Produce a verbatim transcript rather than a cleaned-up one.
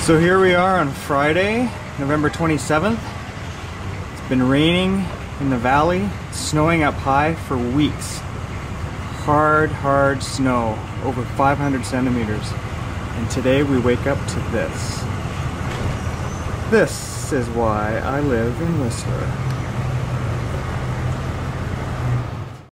So here we are on Friday, November twenty-seventh. It's been raining in the valley, snowing up high for weeks. Hard, hard snow, over five hundred centimeters. And today we wake up to this. This is why I live in Whistler.